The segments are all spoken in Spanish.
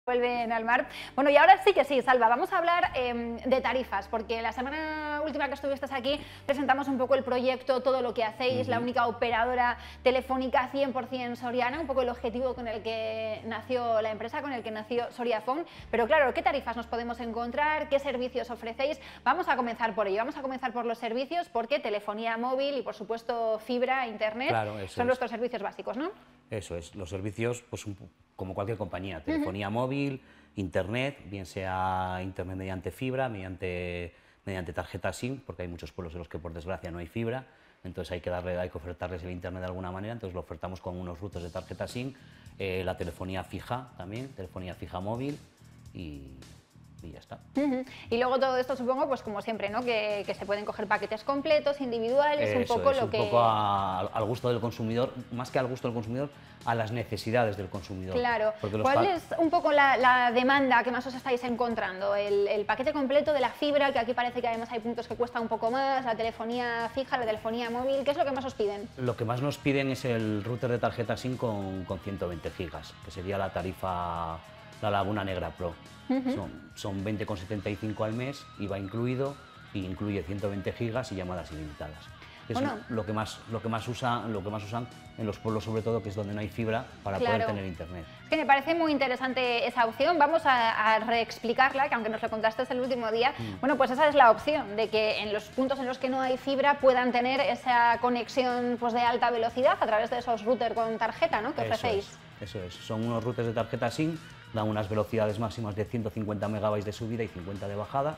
Vuelven al mar. Bueno, y ahora sí que sí, Salva, vamos a hablar de tarifas, porque la semana última que estuviste aquí presentamos un poco el proyecto, todo lo que hacéis, la única operadora telefónica 100% soriana, un poco el objetivo con el que nació la empresa, con el que nació Soriafón. Pero claro, ¿qué tarifas nos podemos encontrar? ¿Qué servicios ofrecéis? Vamos a comenzar por ello, vamos a comenzar por los servicios, porque telefonía móvil y por supuesto fibra, internet, claro, son nuestros servicios básicos, ¿no? Eso es, los servicios, pues como cualquier compañía, telefonía móvil, internet, bien sea internet mediante fibra, mediante tarjeta SIM, porque hay muchos pueblos en los que por desgracia no hay fibra, entonces hay que ofertarles el internet de alguna manera, entonces lo ofertamos con unos rutos de tarjeta SIM, la telefonía fija también, telefonía fija móvil y ya está. Y luego todo esto supongo, pues como siempre, ¿no? Que se pueden coger paquetes completos, individuales, un poco lo que... un poco al gusto del consumidor, más que al gusto del consumidor, a las necesidades del consumidor. Claro. ¿Cuál es un poco la demanda que más os estáis encontrando? ¿El paquete completo de la fibra, que aquí parece que además hay puntos que cuesta un poco más, la telefonía fija, la telefonía móvil? ¿Qué es lo que más os piden? Lo que más nos piden es el router de tarjeta SIM con 120 gigas, que sería la tarifa La Laguna Negra Pro. Son 20,75 al mes, IVA incluido, y incluye 120 gigas y llamadas ilimitadas. Es lo que más usan en los pueblos, sobre todo, que es donde no hay fibra, para poder tener internet. Es que me parece muy interesante esa opción. Vamos a reexplicarla, que aunque nos lo contaste el último día, bueno, pues esa es la opción, de que en los puntos en los que no hay fibra puedan tener esa conexión, pues, de alta velocidad a través de esos routers con tarjeta, ¿no?, que ofrecéis. Eso es, son unos routers de tarjeta SIM, dan unas velocidades máximas de 150 megabytes de subida y 50 de bajada,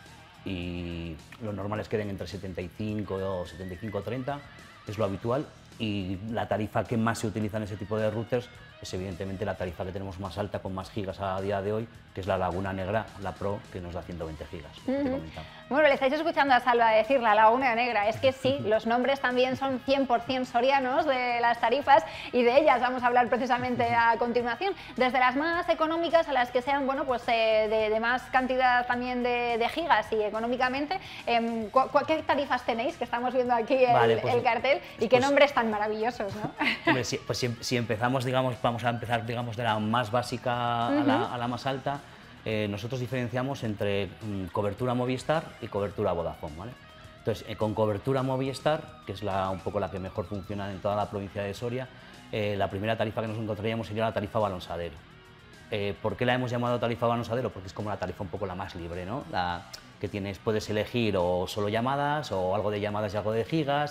y lo normal es que den entre 75 o 75-30, es lo habitual, y la tarifa que más se utiliza en ese tipo de routers es evidentemente la tarifa que tenemos más alta, con más gigas a día de hoy, que es la Laguna Negra, la Pro, que nos da 120 gigas. Bueno, le estáis escuchando a Salva decir la Laguna Negra, es que sí, los nombres también son 100% sorianos de las tarifas, y de ellas vamos a hablar precisamente a continuación, desde las más económicas a las que sean, bueno, pues de más cantidad también de gigas y económicamente. ¿Qué tarifas tenéis? Que estamos viendo aquí el cartel, y qué nombres tan maravillosos, ¿no? Hombre, si empezamos, digamos, vamos a empezar, digamos, de la más básica a la más alta. Nosotros diferenciamos entre cobertura Movistar y cobertura Vodafone, ¿vale? Entonces, con cobertura Movistar, que es un poco la que mejor funciona en toda la provincia de Soria, la primera tarifa que nos encontraríamos sería la tarifa Balonsadero. ¿Por qué la hemos llamado tarifa Balonsadero? Porque es como la tarifa un poco la más libre, ¿no? Que puedes elegir o solo llamadas, o algo de llamadas y algo de gigas,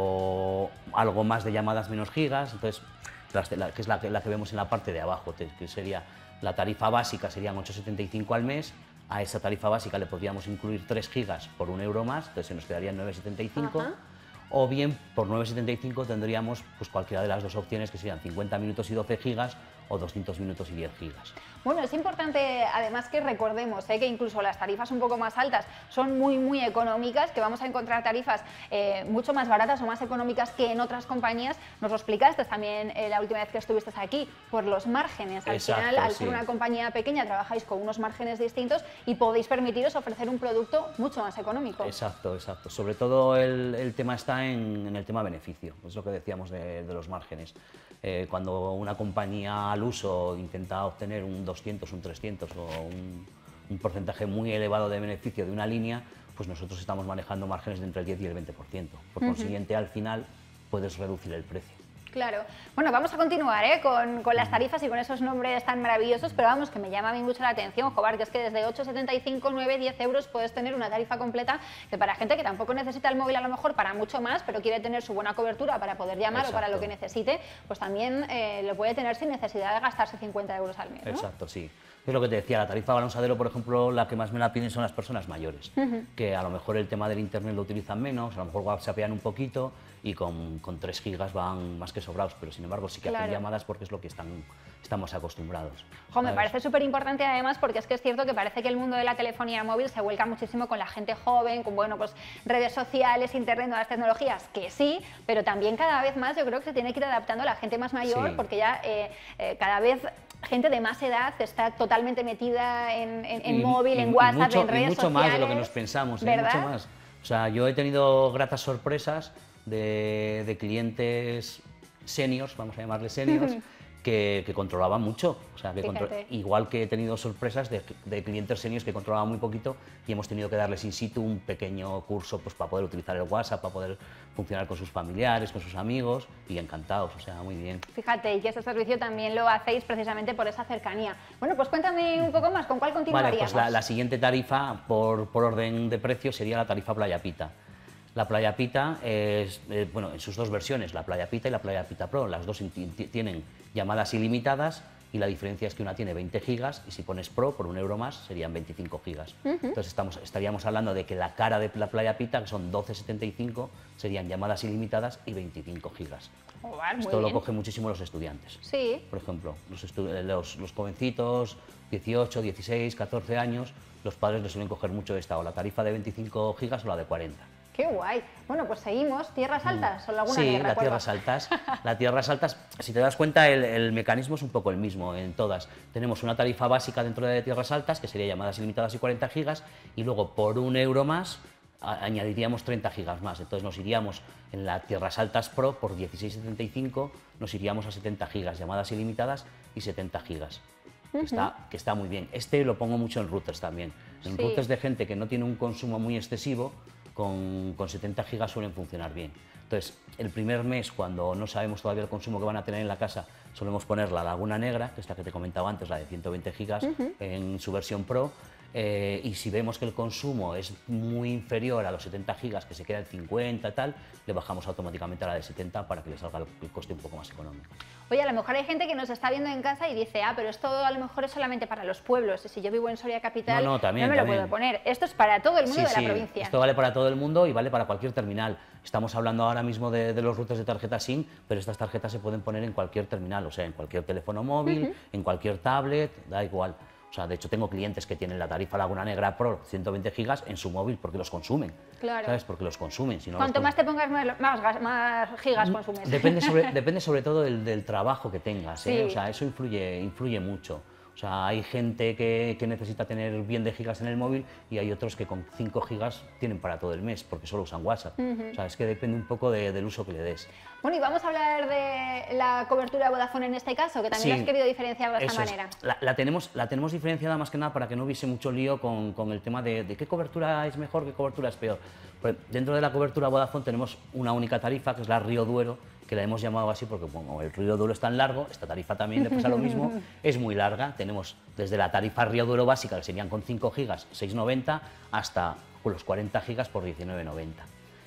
o algo más de llamadas menos gigas. Entonces, que es la que vemos en la parte de abajo, que sería la tarifa básica, serían 8,75 al mes. A esa tarifa básica le podríamos incluir 3 gigas por 1 euro más, entonces se nos quedarían 9,75. O bien, por 9,75 tendríamos, pues, cualquiera de las dos opciones, que serían 50 minutos y 12 gigas o 200 minutos y 10 gigas. Bueno, es importante además que recordemos que incluso las tarifas un poco más altas son muy económicas, que vamos a encontrar tarifas mucho más baratas o más económicas que en otras compañías. Nos lo explicaste también la última vez que estuviste aquí, por los márgenes. Al final, al ser una compañía pequeña, trabajáis con unos márgenes distintos y podéis permitiros ofrecer un producto mucho más económico. Exacto. Sobre todo el tema está en el tema beneficio, es lo que decíamos de los márgenes. Cuando una compañía al uso intenta obtener un 200, un 300 o un porcentaje muy elevado de beneficio de una línea, pues nosotros estamos manejando márgenes de entre el 10 y el 20%. Por consiguiente, al final puedes reducir el precio. Claro. Bueno, vamos a continuar con las tarifas y con esos nombres tan maravillosos, pero vamos, que me llama a mí mucho la atención, Jobar, que es que desde 8,75, 9, 10 euros puedes tener una tarifa completa, que para gente que tampoco necesita el móvil a lo mejor para mucho más, pero quiere tener su buena cobertura para poder llamar o para lo que necesite, pues también lo puede tener sin necesidad de gastarse 50 euros al mes, ¿no? Exacto, sí. Es lo que te decía, la tarifa Balonsadero, por ejemplo, la que más me la piden son las personas mayores, que a lo mejor el tema del internet lo utilizan menos, a lo mejor whatsappean un poquito, y con 3 gigas van más que sobrados, pero sin embargo sí que hacen llamadas porque es lo que estamos acostumbrados. Me parece súper importante además, porque es que es cierto que parece que el mundo de la telefonía móvil se vuelca muchísimo con la gente joven, con, bueno, pues redes sociales, internet, nuevas tecnologías, que sí, pero también cada vez más yo creo que se tiene que ir adaptando a la gente más mayor, porque ya cada vez gente de más edad está totalmente metida en móvil, en WhatsApp, en redes sociales. Mucho más de lo que nos pensamos, mucho más. O sea, yo he tenido gratas sorpresas de clientes seniors, vamos a llamarles seniors, que controlaban mucho. O sea, Fíjate. igual que he tenido sorpresas de clientes seniors que controlaban muy poquito y hemos tenido que darles in situ un pequeño curso pues, para poder utilizar el WhatsApp, para poder funcionar con sus familiares, con sus amigos, y encantados, o sea, muy bien. Fíjate, y que ese servicio también lo hacéis precisamente por esa cercanía. Bueno, pues cuéntame un poco más, ¿con cuál continuaríamos? Vale, pues la siguiente tarifa, por orden de precio, sería la tarifa Playa Pita. La Playa Pita es, bueno, en sus dos versiones, la Playa Pita y la Playa Pita Pro, las dos tienen llamadas ilimitadas y la diferencia es que una tiene 20 gigas y si pones Pro por €1 más serían 25 gigas. Entonces estaríamos hablando de que la cara de la Playa Pita, que son 12,75, serían llamadas ilimitadas y 25 gigas. Muy Esto lo bien. cogen muchísimo los estudiantes. Sí. Por ejemplo, los jovencitos, 18, 16, 14 años, los padres les suelen coger mucho esta, o la tarifa de 25 gigas o la de 40. Qué guay. Bueno, pues seguimos. ¿Tierras altas o Laguna Sí, Negra? las ¿Cuál tierras va? altas. Las tierras altas, si te das cuenta, el mecanismo es un poco el mismo en todas. Tenemos una tarifa básica dentro de tierras altas, que sería llamadas ilimitadas y 40 gigas, y luego por €1 más añadiríamos 30 gigas más. Entonces nos iríamos en la tierras altas Pro por 16,75, nos iríamos a 70 gigas, llamadas ilimitadas y 70 gigas. Que está muy bien. Este lo pongo mucho en routers también. En Sí. routers de gente que no tiene un consumo muy excesivo, con 70 gigas suelen funcionar bien. Entonces, el primer mes, cuando no sabemos todavía el consumo que van a tener en la casa, solemos poner la Laguna Negra, que es la que te comentaba antes, la de 120 gigas, en su versión Pro. Y si vemos que el consumo es muy inferior a los 70 gigas, que se queda en 50 y tal, le bajamos automáticamente a la de 70 para que le salga el coste un poco más económico. Oye, a lo mejor hay gente que nos está viendo en casa y dice, pero esto a lo mejor es solamente para los pueblos, y si yo vivo en Soria Capital, No, también, me lo también. puedo poner. Esto es para todo el mundo de la provincia. Esto vale para todo el mundo y vale para cualquier terminal. Estamos hablando ahora mismo de los routers de tarjeta SIM, pero estas tarjetas se pueden poner en cualquier terminal, o sea, en cualquier teléfono móvil, en cualquier tablet, da igual. O sea, de hecho tengo clientes que tienen la tarifa Laguna Negra Pro 120 gigas en su móvil porque los consumen. Claro. ¿Sabes? Porque los consumen. Si no Cuanto los más te pongas, más gigas consumes. Depende sobre todo del trabajo que tengas, ¿eh? Sí. O sea, eso influye mucho. O sea, hay gente que necesita tener bien de gigas en el móvil y hay otros que con 5 gigas tienen para todo el mes porque solo usan WhatsApp. O sea, es que depende un poco del uso que le des. Bueno, y vamos a hablar de la cobertura Vodafone en este caso, que también Sí, has querido diferenciar de esta eso es. manera. La tenemos diferenciada más que nada para que no hubiese mucho lío con el tema de qué cobertura es mejor, qué cobertura es peor. Pues dentro de la cobertura Vodafone tenemos una única tarifa, que es la Río Duero, que la hemos llamado así porque como el Río Duero es tan largo, esta tarifa también le pasa lo mismo, es muy larga. Tenemos desde la tarifa Río Duero básica, que serían con 5 gigas, 6,90, hasta con los 40 gigas por 19,90.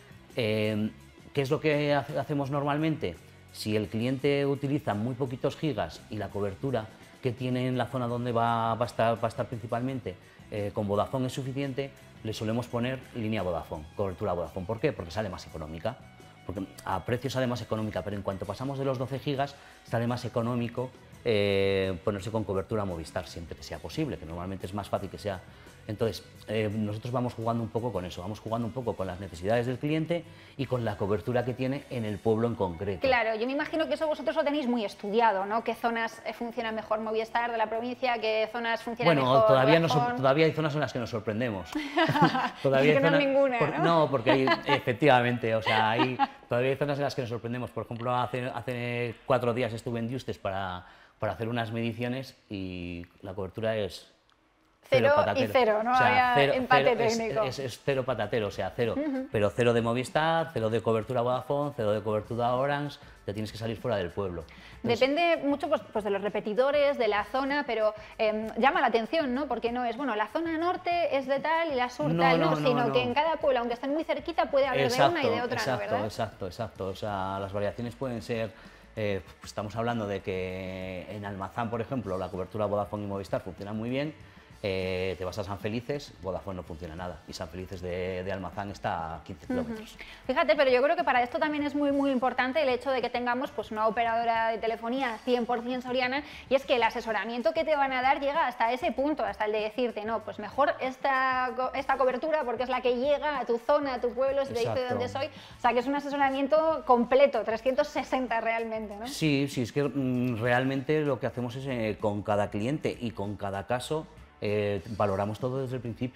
¿Qué es lo que hacemos normalmente? Si el cliente utiliza muy poquitos gigas y la cobertura que tiene en la zona donde va a estar principalmente con Vodafone es suficiente, le solemos poner línea Vodafone, cobertura Vodafone. ¿Por qué? Porque sale más económica. Porque a precio sale más económica, pero en cuanto pasamos de los 12 gigas, sale más económico ponerse con cobertura Movistar siempre que sea posible, que normalmente es más fácil que sea. Entonces, nosotros vamos jugando un poco con eso, vamos jugando un poco con las necesidades del cliente y con la cobertura que tiene en el pueblo en concreto. Claro, yo me imagino que eso vosotros lo tenéis muy estudiado, ¿no? ¿Qué zonas funcionan mejor Movistar de la provincia? ¿Qué zonas funcionan mejor Vodafone? Todavía hay zonas en las que nos sorprendemos. Es que no es ninguna, ¿no? No, porque hay, efectivamente, o sea, todavía hay zonas en las que nos sorprendemos. Por ejemplo, hace 4 días estuve en Diustes para hacer unas mediciones y la cobertura es Cero patatero. y cero, no había empate técnico. Es cero patatero, o sea, cero. Pero cero de Movistar, cero de cobertura Vodafone, cero de cobertura Orange, te tienes que salir fuera del pueblo. Entonces, depende mucho pues de los repetidores, de la zona, pero llama la atención, ¿no? Porque no es, bueno, la zona norte es de tal y la sur tal, no, sino que en cada pueblo, aunque estén muy cerquita, puede haber de una y de otra, ¿no? ¿Verdad? Exacto. O sea, las variaciones pueden ser... estamos hablando de que en Almazán, por ejemplo, la cobertura Vodafone y Movistar funciona muy bien. Te vas a San Felices, Vodafone no funciona nada y San Felices de Almazán está a 15 kilómetros. Fíjate, pero yo creo que para esto también es muy importante el hecho de que tengamos pues, una operadora de telefonía 100% soriana, y es que el asesoramiento que te van a dar llega hasta ese punto, hasta el de decirte, no, pues mejor esta cobertura porque es la que llega a tu zona, a tu pueblo, si te dice de dónde soy. O sea, que es un asesoramiento completo, 360 realmente, ¿no? Sí, es que realmente lo que hacemos es con cada cliente y con cada caso valoramos todo desde el principio.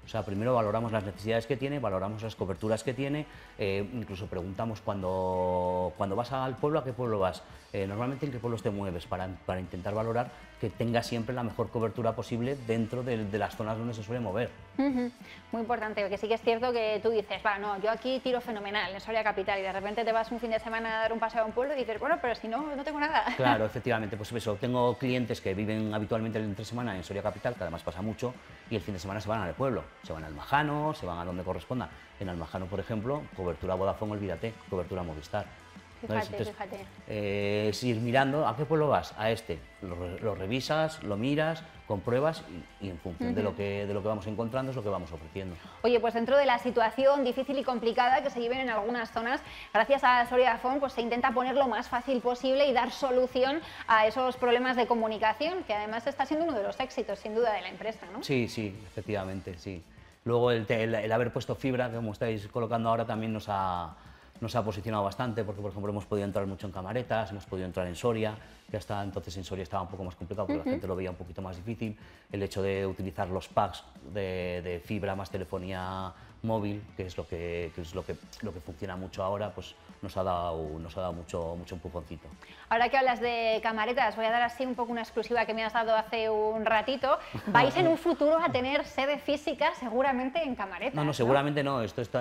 O sea, primero valoramos las necesidades que tiene, valoramos las coberturas que tiene, incluso preguntamos cuando vas al pueblo, ¿a qué pueblo vas? Normalmente en qué pueblos te mueves para intentar valorar que tenga siempre la mejor cobertura posible dentro de las zonas donde se suele mover. Muy importante, porque sí que es cierto que tú dices, va, no, yo aquí tiro fenomenal en Soria Capital y de repente te vas un fin de semana a dar un paseo a un pueblo y dices, bueno, pero si no, no tengo nada. Claro, efectivamente, pues eso, tengo clientes que viven habitualmente entre semana en Soria Capital, que además pasa mucho, y el fin de semana se van al pueblo, se van al Almajano, se van a donde corresponda. En Almajano, por ejemplo, cobertura Vodafone, olvídate, cobertura Movistar. Fíjate, fíjate. Es ir mirando, ¿a qué pueblo vas? A este. Lo revisas, lo miras, compruebas y en función de lo que vamos encontrando es lo que vamos ofreciendo. Oye, pues dentro de la situación difícil y complicada que se viven en algunas zonas, gracias a Soriafon pues se intenta poner lo más fácil posible y dar solución a esos problemas de comunicación, que además está siendo uno de los éxitos, sin duda, de la empresa, ¿no? Sí, sí, efectivamente, sí. Luego el haber puesto fibra, como estáis colocando ahora, también nos ha posicionado bastante, porque por ejemplo hemos podido entrar mucho en Camaretas, hemos podido entrar en Soria, que hasta entonces en Soria estaba un poco más complicado porque la gente lo veía un poquito más difícil. El hecho de utilizar los packs de fibra más telefonía móvil, que es lo que funciona mucho ahora, pues nos ha dado mucho empujoncito. Ahora que hablas de Camaretas, voy a dar así un poco una exclusiva que me has dado hace un ratito. Vais en un futuro a tener sede física seguramente en Camaretas. No, seguramente no, esto es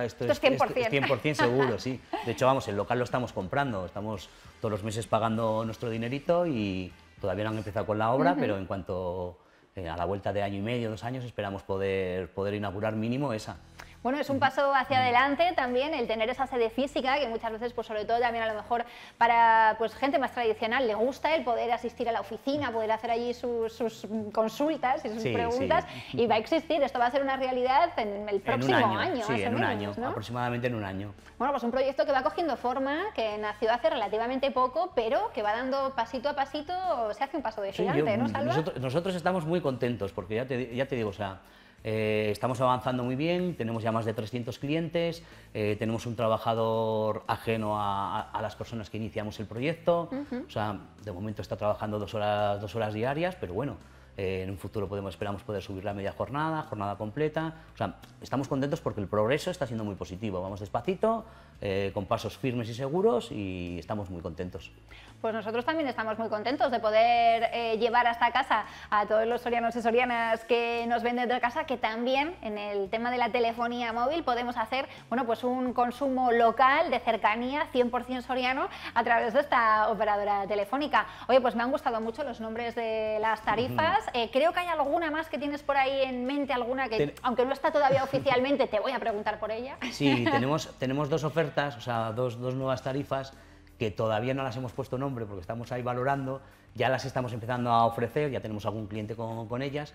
100% seguro, sí. De hecho, vamos, el local lo estamos comprando, estamos todos los meses pagando nuestro dinerito y todavía no han empezado con la obra, pero en cuanto a la vuelta de año y medio, 2 años, esperamos poder inaugurar mínimo esa. Bueno, es un paso hacia adelante también el tener esa sede física, que muchas veces, pues sobre todo también a lo mejor para pues, gente más tradicional le gusta el poder asistir a la oficina, poder hacer allí sus consultas y sus preguntas, y va a existir, esto va a ser una realidad en el próximo año. Sí, en un año, ¿no? Aproximadamente en un año. Bueno, pues un proyecto que va cogiendo forma, que nació hace relativamente poco, pero que va dando pasito a pasito, se hace un paso de gigante, ¿no, Salva? Nosotros estamos muy contentos, porque ya te digo, o sea, estamos avanzando muy bien, tenemos ya más de 300 clientes, tenemos un trabajador ajeno a las personas que iniciamos el proyecto, o sea, de momento está trabajando 2 horas diarias, pero bueno, en un futuro esperamos poder subir la media jornada completa, o sea, estamos contentos porque el progreso está siendo muy positivo, vamos despacito, con pasos firmes y seguros y estamos muy contentos. Pues nosotros también estamos muy contentos de poder llevar hasta casa a todos los sorianos y sorianas que nos ven desde casa, que también en el tema de la telefonía móvil podemos hacer, bueno, pues un consumo local de cercanía 100% soriano a través de esta operadora telefónica. Oye, pues me han gustado mucho los nombres de las tarifas. Creo que hay alguna más que tienes por ahí en mente, alguna que, aunque no está todavía oficialmente, te voy a preguntar por ella. Sí, tenemos 2 ofertas, o sea, dos nuevas tarifas que todavía no las hemos puesto nombre porque estamos ahí valorando, ya las estamos empezando a ofrecer, ya tenemos algún cliente con ellas,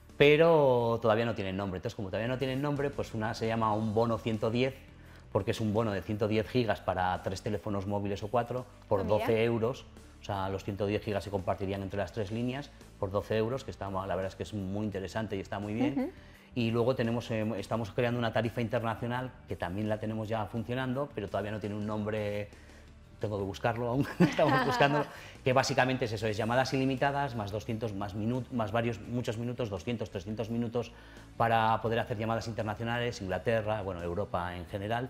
pero todavía no tienen nombre. Entonces, como todavía no tienen nombre, pues una se llama un bono 110, porque es un bono de 110 gigas para 3 teléfonos móviles o 4 por 12 euros. O sea, los 110 gigas se compartirían entre las 3 líneas por 12 euros, que está, la verdad es que es muy interesante y está muy bien. Y luego estamos creando una tarifa internacional que también la tenemos ya funcionando, pero todavía no tiene un nombre. Tengo que buscarlo aún, estamos buscándolo, que básicamente es eso, es llamadas ilimitadas, más 200, muchos minutos, 200, 300 minutos para poder hacer llamadas internacionales, Inglaterra, bueno, Europa en general,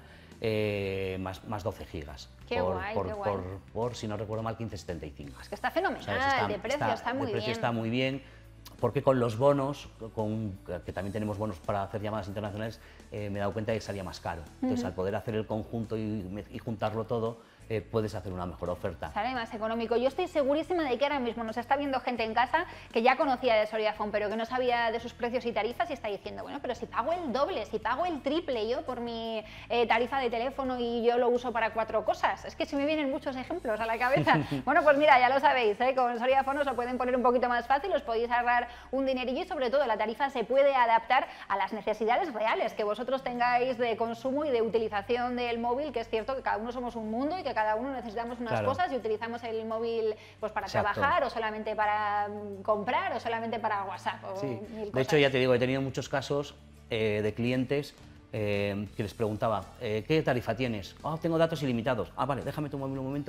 más 12 gigas. Qué guay, qué guay. Por, si no recuerdo mal, 15,75. Es que está fenomenal, de precio está muy bien. De precio está muy bien, porque con los bonos, que también tenemos bonos para hacer llamadas internacionales, me he dado cuenta de que salía más caro. Entonces, al poder hacer el conjunto y juntarlo todo, puedes hacer una mejor oferta. Sale más económico. Yo estoy segurísima de que ahora mismo nos está viendo gente en casa que ya conocía de Soriafon, pero que no sabía de sus precios y tarifas y está diciendo, bueno, pero si pago el doble, si pago el triple yo por mi tarifa de teléfono y yo lo uso para 4 cosas. Es que se me vienen muchos ejemplos a la cabeza. Bueno, pues mira, ya lo sabéis, con Soriafon os lo pueden poner un poquito más fácil, os podéis ahorrar un dinerillo y sobre todo la tarifa se puede adaptar a las necesidades reales que vosotros tengáis de consumo y de utilización del móvil, que es cierto que cada uno somos un mundo y que cada uno necesitamos unas cosas y utilizamos el móvil pues para trabajar o solamente para comprar o solamente para WhatsApp. Sí. De hecho, ya te digo, he tenido muchos casos de clientes que les preguntaba, ¿qué tarifa tienes? Tengo datos ilimitados. Vale, déjame tu móvil un momento,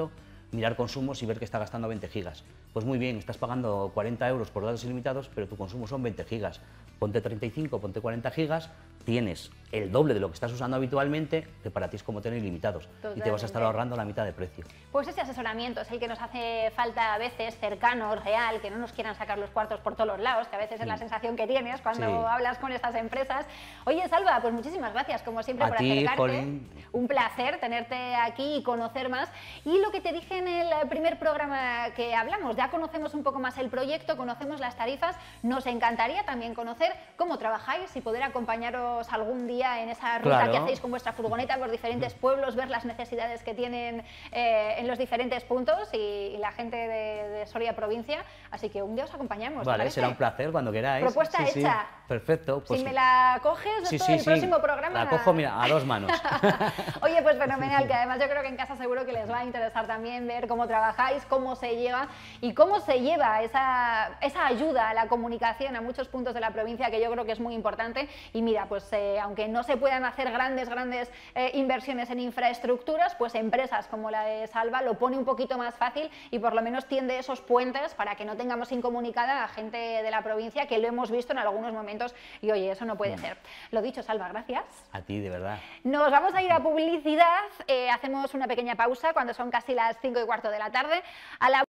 mirar consumos y ver que está gastando 20 gigas. Pues muy bien, estás pagando 40 euros por datos ilimitados, pero tu consumo son 20 gigas. Ponte 35, ponte 40 gigas, tienes el doble de lo que estás usando habitualmente, que para ti es como tener ilimitados. Totalmente. Y te vas a estar ahorrando la mitad de precio. Pues ese asesoramiento es el que nos hace falta a veces, cercano, real, que no nos quieran sacar los cuartos por todos los lados, que a veces es la sensación que tienes cuando hablas con estas empresas. Oye, Salva, pues muchísimas gracias, como siempre, por acercarte. Jolín. Un placer tenerte aquí y conocer más. Y lo que te dije en el primer programa que hablamos, ya conocemos un poco más el proyecto, conocemos las tarifas, nos encantaría también conocer cómo trabajáis y poder acompañaros algún día en esa ruta que hacéis con vuestra furgoneta por diferentes pueblos, ver las necesidades que tienen en los diferentes puntos y la gente de Soria provincia, así que un día os acompañamos. Vale, será un placer cuando queráis. Propuesta hecha. Perfecto. Pues si me la coges, el próximo programa... La cojo, mira, a 2 manos. Oye, pues fenomenal, que además yo creo que en casa seguro que les va a interesar también ver cómo trabajáis, cómo se llega y cómo se lleva esa ayuda a la comunicación a muchos puntos de la provincia, que yo creo que es muy importante. Y mira, pues aunque no se puedan hacer grandes inversiones en infraestructuras, pues empresas como la de Salva lo pone un poquito más fácil y por lo menos tiende esos puentes para que no tengamos incomunicada a gente de la provincia, que lo hemos visto en algunos momentos y oye, eso no puede ser. Lo dicho, Salva, gracias. A ti, de verdad. Nos vamos a ir a publicidad, hacemos una pequeña pausa cuando son casi las 5:15 de la tarde. A la